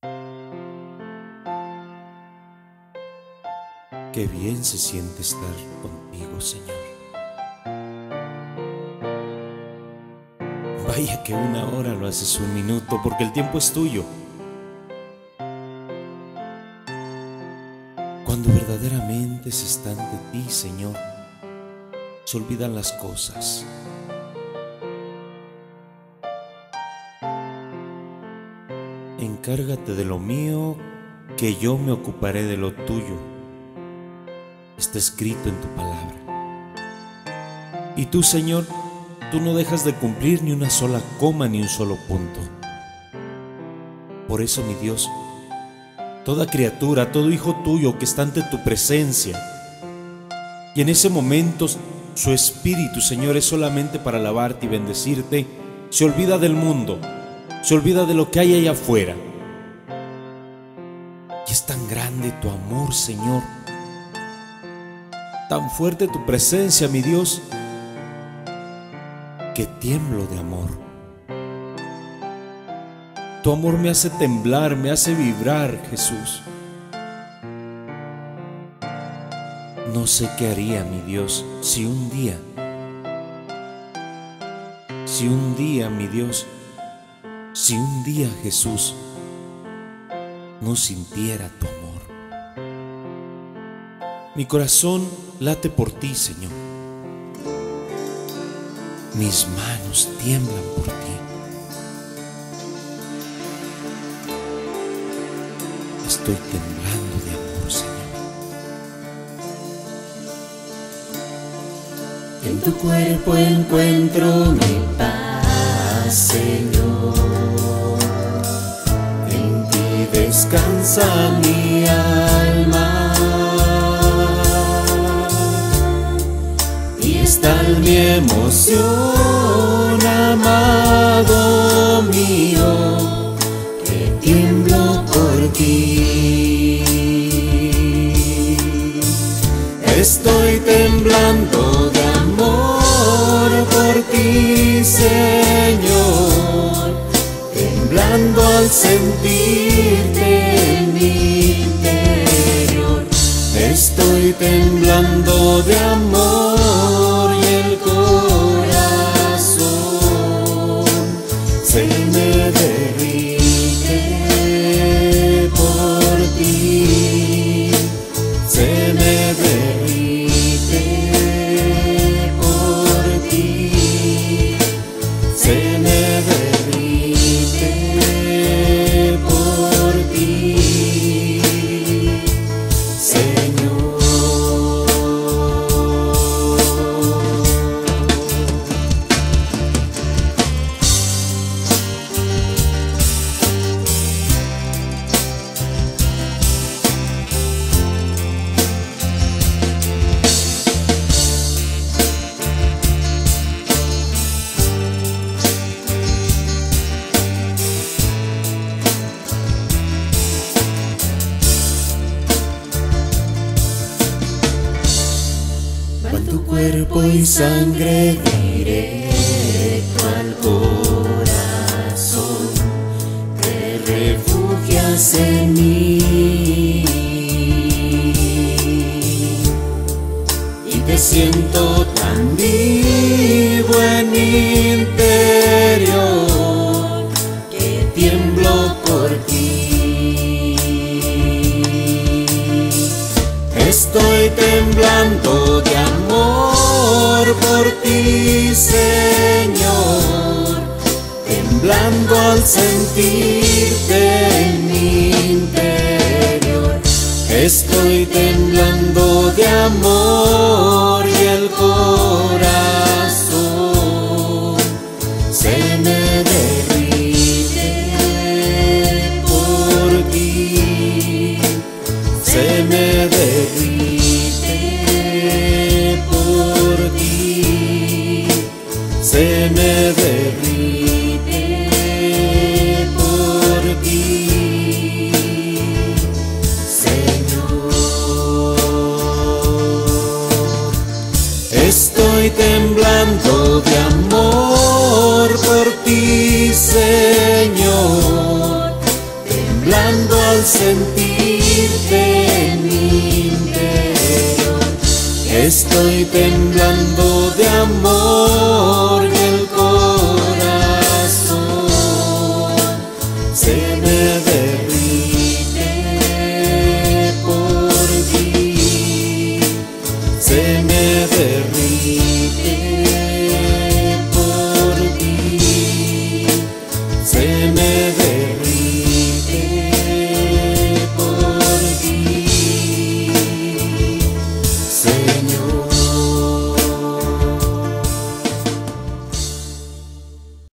Qué bien se siente estar contigo, Señor. Vaya que una hora lo haces un minuto, porque el tiempo es tuyo. Cuando verdaderamente se está ante ti, Señor, se olvidan las cosas. Encárgate de lo mío, que yo me ocuparé de lo tuyo. Está escrito en tu palabra. Y tú, Señor, tú no dejas de cumplir ni una sola coma ni un solo punto. Por eso, mi Dios, toda criatura, todo hijo tuyo que está ante tu presencia, y en ese momento su espíritu, Señor, es solamente para alabarte y bendecirte, se olvida del mundo, se olvida de lo que hay allá afuera. Y es tan grande tu amor, Señor, tan fuerte tu presencia, mi Dios, que tiemblo de amor. Tu amor me hace temblar, me hace vibrar, Jesús. No sé qué haría, mi Dios, si un día, mi Dios, si un día, Jesús, no sintiera tu amor. Mi corazón late por ti, Señor. Mis manos tiemblan por ti. Estoy temblando de amor, Señor. En tu cuerpo encuentro mi paz, Señor. En ti descansa mi alma. Y está mi emoción, amado mío, que tiemblo por ti. Estoy temblando de amor por ti, Señor, temblando al sentirte en mi interior. Estoy temblando de amor y el corazón se me derrite por ti, se me derrite por ti, se me derrite por ti, Señor. Va tu cuerpo y sangre directo al corazón, te refugias en mí y te siento tan vivo en mi interior que tiemblo por ti. Estoy temblando de amor por ti, Señor, temblando al sentirte en mi interior. Estoy temblando de amor y el corazón se me derrite por ti, se me derrite por ti, se me derrite por ti, Señor. temblando al sentirte en mi interior. Estoy temblando de amor y el corazón se me derrite por ti, se me derrite.